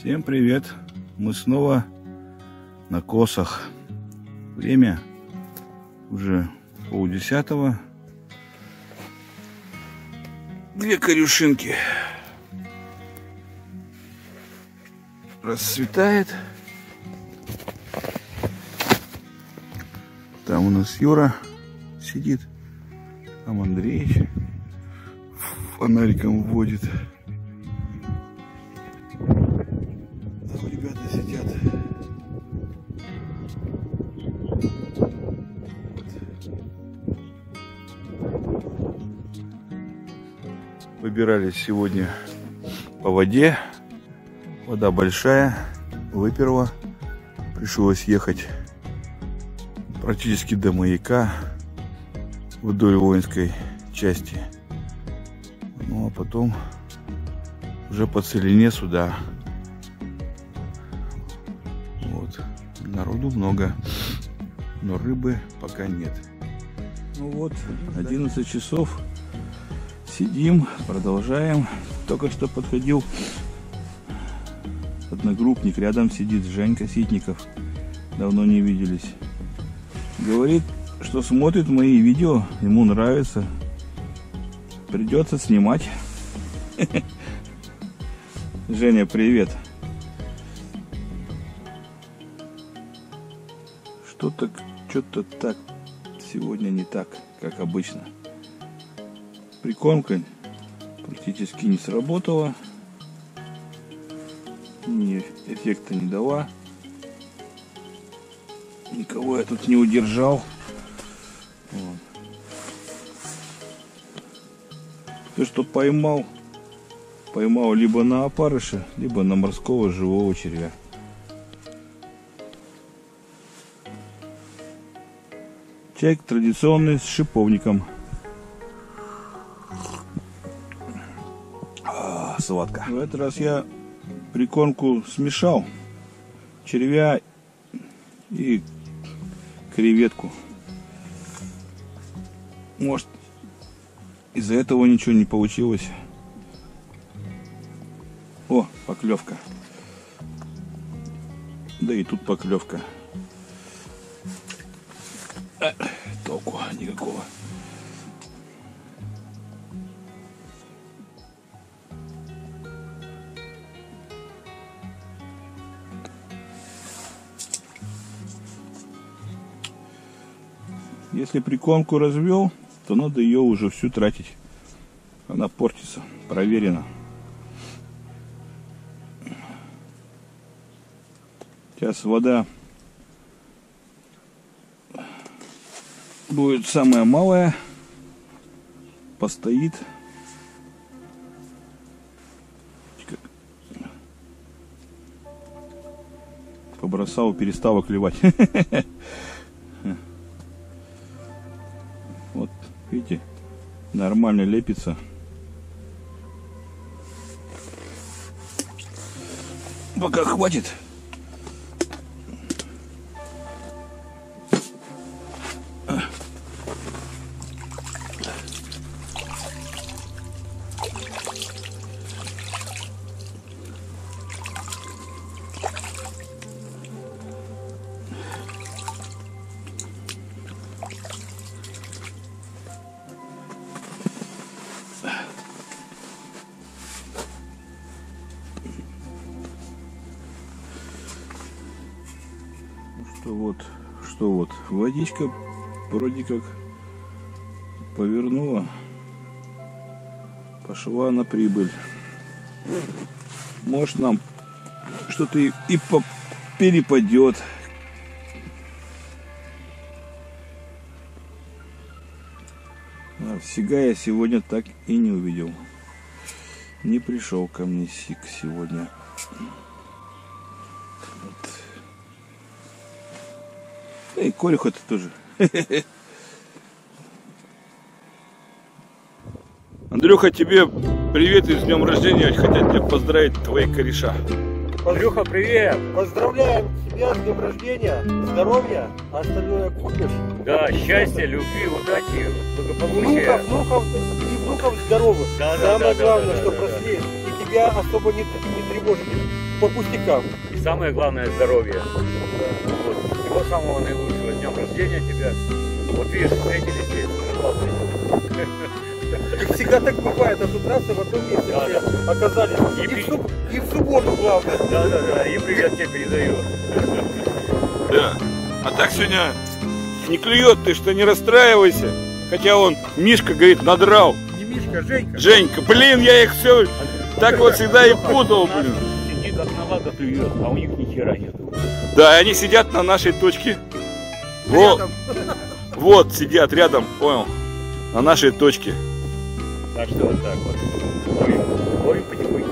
Всем привет! Мы снова на косах. Время уже 9:30. Две корюшинки. Расцветает. Там у нас Юра сидит. Там Андрей фонариком водит. Там ребята сидят. Выбирались сегодня по воде. Вода большая, выперла. Пришлось ехать практически до маяка вдоль воинской части. Ну а потом уже по целине сюда. Вот. Народу много, но рыбы пока нет. Ну вот, 11 часов. Сидим, продолжаем. Только что подходил одногруппник, рядом сидит Женька Ситников. Давно не виделись. Говорит, что смотрит мои видео, ему нравится. Придется снимать. Женя, привет. Что-то так сегодня не так, как обычно. Прикормка практически не сработала. Ни эффекта не дала. Никого я тут не удержал. Вот. То, что поймал либо на опарыша, либо на морского живого червя. Чай традиционный с шиповником. Сладко. В этот раз я прикормку смешал. Червя и креветку. Может, из-за этого ничего не получилось. О, поклевка. Да и тут поклевка. Толку никакого. Если прикормку развел, то надо ее уже всю тратить. Она портится. Проверено. Сейчас вода будет самая малая. Постоит. Побросал, перестала клевать. Вот, видите, нормально лепится. Пока хватит. Что вот, водичка вроде как повернула, пошла на прибыль. Может, нам что-то и перепадет. А сига я сегодня так и не увидел. Не пришел ко мне сиг сегодня. И корюха-то тоже. Андрюха, тебе привет и с днем рождения. Хотят тебя поздравить, твои кореша. Андрюха, привет! Поздравляем тебя с днем рождения, здоровья, а остальное купишь. Да, счастья, любви, удачи, благополучия. Внуков и внуков внуков здоровых. Да, Самое главное, да, что да, прошли. И тебя особо не тревожит по пустякам. И самое главное здоровье. Вот. Всего самого наилучшего. С днем рождения тебя. Вот видишь, встретились здесь. И всегда так бывает, а тут раз и в одном месте Да, все оказались. И в субботу, главное. Да. И привет тебе передаю. Да. А так сегодня не клюет, ты что, не расстраивайся. Хотя он, Мишка, говорит, надрал. Не Мишка, Женька. Женька, блин, я их все так вот всегда и путал, блин. Сидит как навага клюет, а у них ни хера нету. Да, они сидят на нашей точке. Рядом. Вот, сидят рядом, понял, на нашей точке. Так что вот так вот. Ловим потихоньку.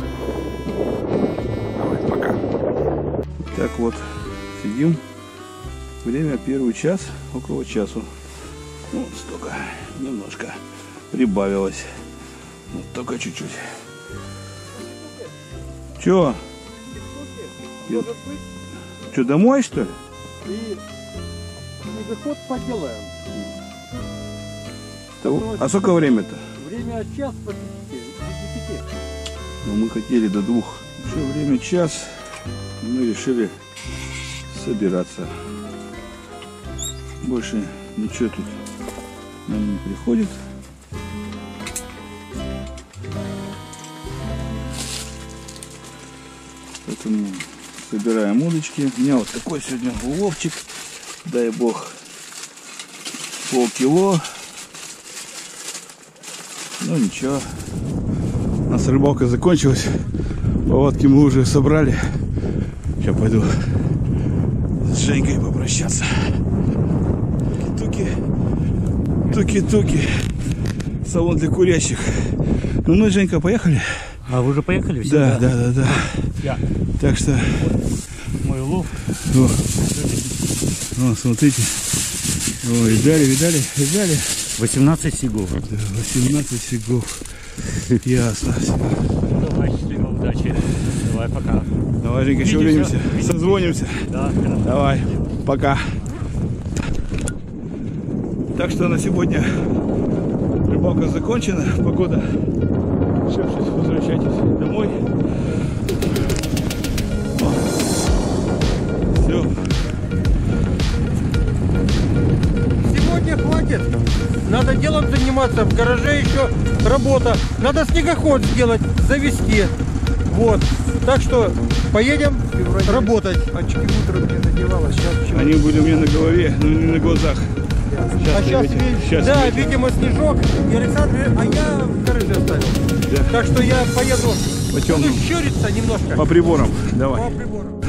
Давай, пока. Так вот, сидим. Время первый час, около часу. Ну, столько, немножко прибавилось. Вот только чуть-чуть. Чё? Может быть, Чё, домой, что ли? и снегоход поделаем. А сколько время-то? Время час по 10. Ну, мы хотели до 2. Еще время час. Мы решили собираться. Больше ничего тут нам не приходит. Поэтому собираем удочки. У меня вот такой сегодня уловчик. Дай бог, полкило. Ну ничего. У нас рыбалка закончилась. Поводки мы уже собрали. Сейчас пойду с Женькой попрощаться. Туки-туки. Салон для курящих. Ну мы, Женька, поехали? А вы уже поехали все? Да. Так что... Мой улов. О, смотрите. О, видали? 18 сигов. Да, 18 сигов. Ясно. Давай, счастливо, удачи. Давай, пока. Давай, Женька, еще Увидимся. увидимся. Созвонимся. Да. Давай, пока. Так что на сегодня рыбалка закончена. Погода. Все, возвращайтесь домой. Все. Сегодня хватит. Надо делом заниматься. В гараже еще работа. Надо снегоход сделать, завести. Вот. Так что поедем работать. Очки утром не надевала, сейчас Они были у меня на голове, но не на глазах. А сейчас, видимо, снежок. И Александр, а я в гараже оставил. Да. Так что я поеду. По темному. Буду щуриться немножко. По приборам. Давай. По приборам.